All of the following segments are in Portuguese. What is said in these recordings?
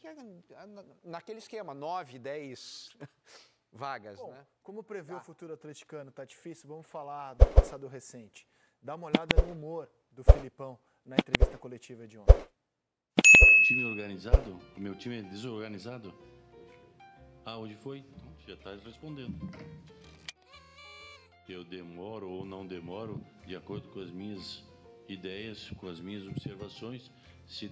naquele esquema, 9, 10 vagas, Bom, né? como prever o futuro atleticano tá difícil, vamos falar do passado recente. Dá uma olhada no humor do Filipão na entrevista coletiva de ontem. Time organizado? O meu time é desorganizado? Ah, hoje foi? Então, já está respondendo. Eu demoro ou não demoro, de acordo com as minhas ideias, com as minhas observações. Se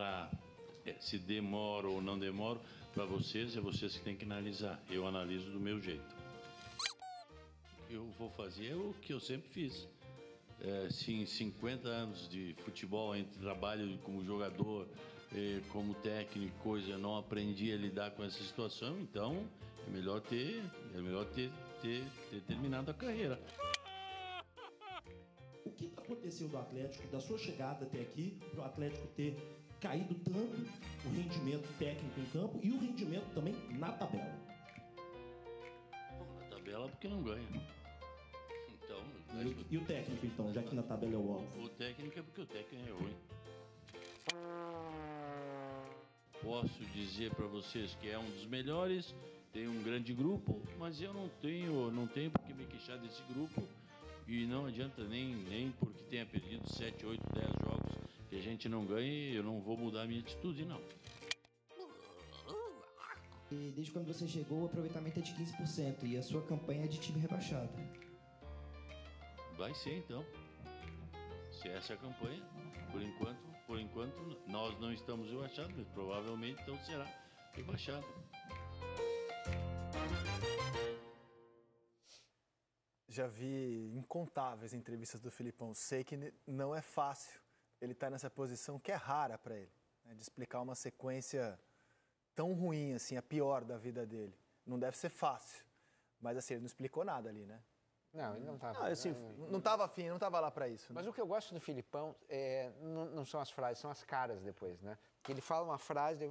demoro ou não demoro, para vocês, é vocês que têm que analisar. Eu analiso do meu jeito. Eu vou fazer o que eu sempre fiz. Se em 50 anos de futebol, entre trabalho como jogador, como técnico, coisa, eu não aprendi a lidar com essa situação, então é melhor ter terminado a carreira. O que aconteceu do Atlético, da sua chegada até aqui, para o Atlético ter caído tanto o rendimento técnico em campo e o rendimento também na tabela? Na tabela porque não ganha. Então, E o técnico, então, já que na tabela é o óbvio? o técnico é porque o técnico é ruim. Posso dizer para vocês que é um dos melhores, tem um grande grupo, mas eu não tenho por que me queixar desse grupo e não adianta nem porque tenha perdido 7, 8, 10 jogos que a gente não ganhe, eu não vou mudar a minha atitude, não. E desde quando você chegou, o aproveitamento é de 15% e a sua campanha é de time rebaixado. Vai ser então. Se essa é a campanha, por enquanto nós não estamos rebaixados, mas provavelmente então será rebaixado. Já vi incontáveis entrevistas do Filipão. Sei que não é fácil ele estar nessa posição que é rara para ele, né, de explicar uma sequência tão ruim assim, a pior da vida dele. Não deve ser fácil, mas assim, ele não explicou nada ali, né? Não, ele não estava. Não estava afim, não estava lá para isso. Mas Né? o que eu gosto do Filipão não são as frases, são as caras depois, né? Que ele fala uma frase...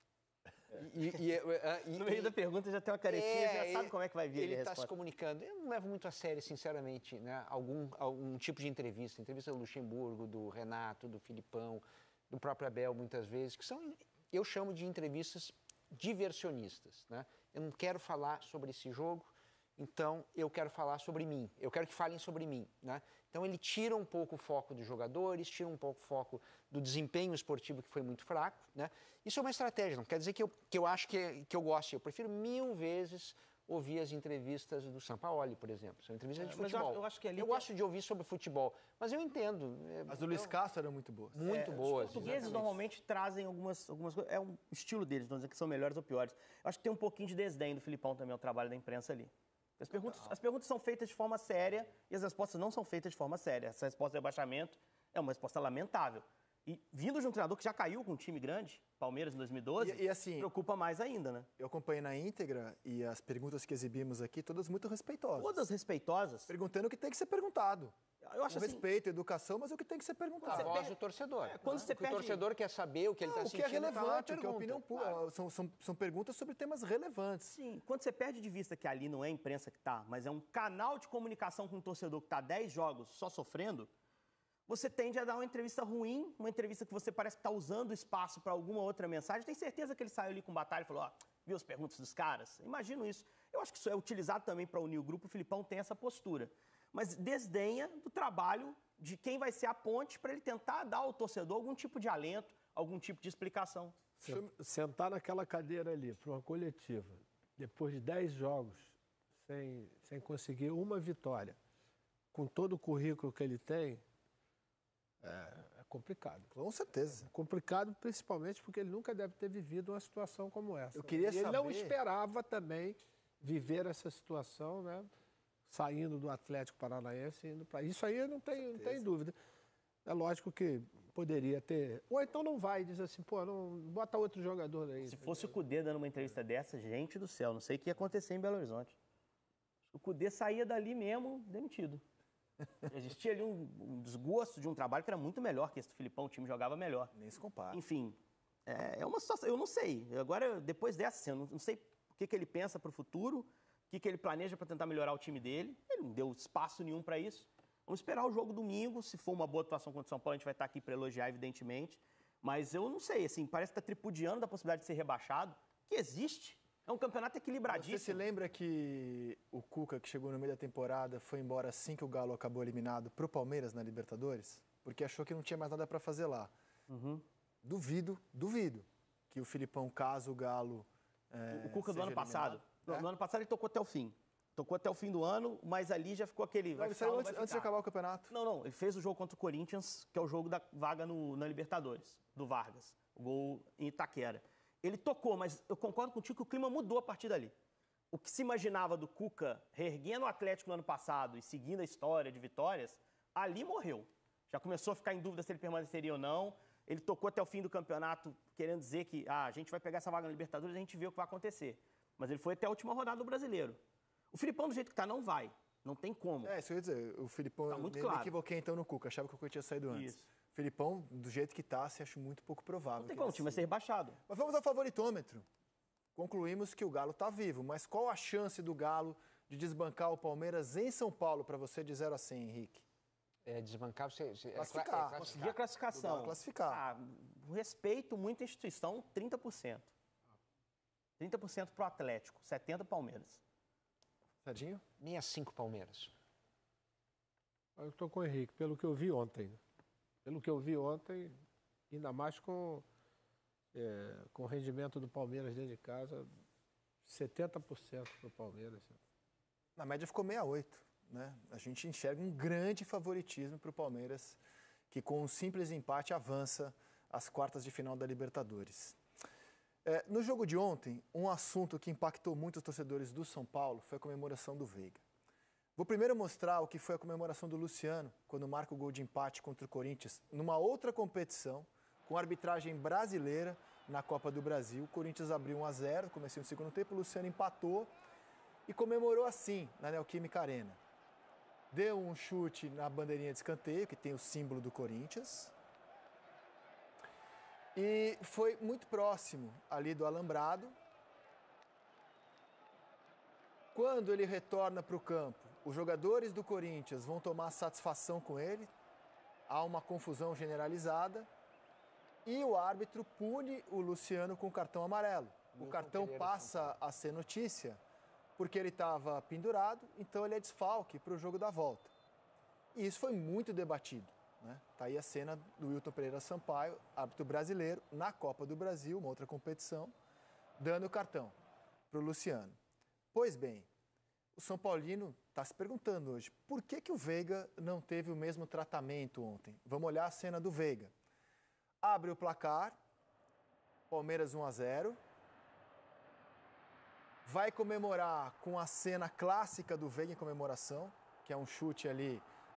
No meio da pergunta já tem uma caretinha, já sabe como é que vai vir ele a está resposta. se comunicando. Eu não levo muito a sério, sinceramente, né? Algum tipo de entrevista do Luxemburgo, do Renato, do Filipão, do próprio Abel, muitas vezes, que são, eu chamo de entrevistas diversionistas, né? Eu não quero falar sobre esse jogo, então eu quero falar sobre mim, eu quero que falem sobre mim, né? Então ele tira um pouco o foco dos jogadores, tira um pouco o foco do desempenho esportivo que foi muito fraco, né? Isso é uma estratégia, não quer dizer que eu acho que eu goste, eu prefiro 1000 vezes ouvir as entrevistas do Sampaoli, por exemplo, são entrevistas de futebol. Eu acho que ali gosto de ouvir sobre futebol, mas eu entendo. As do Luiz Castro eram muito boas. Muito boas. Os portugueses normalmente trazem algumas coisas, é um estilo deles, não dizer que são melhores ou piores. Eu acho que tem um pouquinho de desdém do Filipão também ao trabalho da imprensa ali. As perguntas são feitas de forma séria e as respostas não são feitas de forma séria. Essa resposta de rebaixamento é uma resposta lamentável. E vindo de um treinador que já caiu com um time grande, Palmeiras em 2012, e assim, preocupa mais ainda, né? Eu acompanhei na íntegra e as perguntas que exibimos aqui, todas muito respeitosas. Todas respeitosas. Perguntando o que tem que ser perguntado. Eu acho com respeito, educação, mas o que tem que ser perguntado. A voz do torcedor. Quando você o torcedor quer saber o que ele está sentindo. O que é relevante, o que é opinião pública. Claro. São perguntas sobre temas relevantes. Sim, quando você perde de vista que ali não é a imprensa que está, mas é um canal de comunicação com o torcedor que está 10 jogos só sofrendo, você tende a dar uma entrevista ruim, uma entrevista que você parece que está usando o espaço para alguma outra mensagem. Tem certeza que ele saiu ali com batalha e falou, ó, viu as perguntas dos caras? Imagino isso. Eu acho que isso é utilizado também para unir o grupo. O Filipão tem essa postura. Mas desdenha do trabalho de quem vai ser a ponte para ele tentar dar ao torcedor algum tipo de alento, algum tipo de explicação. Sentar naquela cadeira ali para uma coletiva, depois de 10 jogos, sem conseguir uma vitória, com todo o currículo que ele tem, é complicado. Com certeza. É complicado, principalmente porque ele nunca deve ter vivido uma situação como essa. Eu queria saber... Ele não saber... esperava também viver essa situação, né? Saindo do Atlético Paranaense e indo para... Isso aí não tem dúvida. É lógico que poderia ter... Ou então não vai, diz assim, pô, não bota outro jogador aí. Se fosse o Cudê dando uma entrevista dessa, gente do céu, não sei o que ia acontecer em Belo Horizonte. O Cudê saía dali mesmo demitido. Existia ali um desgosto de um trabalho que era muito melhor que esse do Filipão, o time jogava melhor. Nem se compara. Enfim, é uma situação, eu não sei. Agora, depois dessa, assim, eu não sei o que ele pensa para o futuro, o que ele planeja para tentar melhorar o time dele. Ele não deu espaço nenhum para isso. Vamos esperar o jogo domingo. Se for uma boa atuação contra o São Paulo, a gente vai estar aqui para elogiar, evidentemente. Mas eu não sei, assim, parece que está tripudiando da possibilidade de ser rebaixado, que existe. É um campeonato equilibradíssimo. Você se lembra que o Cuca, que chegou no meio da temporada, foi embora assim que o Galo acabou eliminado pro Palmeiras na Libertadores? Porque achou que não tinha mais nada para fazer lá. Duvido que o Filipão, caso o Galo O Cuca do seja ano passado. eliminado, No ano passado ele tocou até o fim. Tocou até o fim do ano, mas ali já ficou aquele... Não, vai ele ficar, saiu não vai antes de ficar. acabar o campeonato. Não, ele fez o jogo contra o Corinthians, que é o jogo da vaga na Libertadores, do Vargas. O gol em Itaquera. Ele tocou, mas eu concordo contigo que o clima mudou a partir dali. O que se imaginava do Cuca reerguendo o Atlético no ano passado e seguindo a história de vitórias, ali morreu. Já começou a ficar em dúvida se ele permaneceria ou não. Ele tocou até o fim do campeonato, querendo dizer que a gente vai pegar essa vaga na Libertadores e a gente vê o que vai acontecer. Mas ele foi até a última rodada do Brasileiro. O Filipão, do jeito que está, não vai. Não tem como. Isso eu ia dizer. O Filipão, Tá muito me claro. equivoquei então no Cuca. Achava que o Cuca tinha saído antes. Isso. O Filipão, do jeito que tá, se acho muito pouco provável. Não tem que como, o ele time vai ser siga. rebaixado. Mas vamos ao favoritômetro. Concluímos que o Galo está vivo, mas qual a chance do Galo de desbancar o Palmeiras em São Paulo para você de 0 a 100, Henrique? Desbancar, Classificar. Conseguir a classificação. Do Galo classificar. Respeito muito a instituição, 30%. 30% pro Atlético, 70% Palmeiras. Serginho? 65 Palmeiras. Eu estou com o Henrique, pelo que eu vi ontem. Pelo que eu vi ontem, ainda mais com o rendimento do Palmeiras dentro de casa, 70% para o Palmeiras. Na média ficou 68, né? A gente enxerga um grande favoritismo para o Palmeiras, que com um simples empate avança às quartas de final da Libertadores. No jogo de ontem, um assunto que impactou muito os torcedores do São Paulo foi a comemoração do Veiga. Vou primeiro mostrar o que foi a comemoração do Luciano, quando marca o gol de empate contra o Corinthians, numa outra competição, com arbitragem brasileira na Copa do Brasil. O Corinthians abriu 1-0, começou no segundo tempo, o Luciano empatou e comemorou assim, na Neoquímica Arena. Deu um chute na bandeirinha de escanteio, que tem o símbolo do Corinthians. E foi muito próximo ali do alambrado. Quando ele retorna para o campo, os jogadores do Corinthians vão tomar satisfação com ele. Há uma confusão generalizada. E o árbitro pune o Luciano com cartão amarelo. O cartão passa a ser notícia porque ele estava pendurado, então ele é desfalque para o jogo da volta. E isso foi muito debatido. Está aí a cena do Wilton Pereira Sampaio, árbitro brasileiro, na Copa do Brasil, uma outra competição, dando o cartão para o Luciano. Pois bem, o São Paulino está se perguntando hoje, por que o Veiga não teve o mesmo tratamento ontem? Vamos olhar a cena do Veiga. Abre o placar, Palmeiras 1-0. Vai comemorar com a cena clássica do Veiga em comemoração, que é um chute ali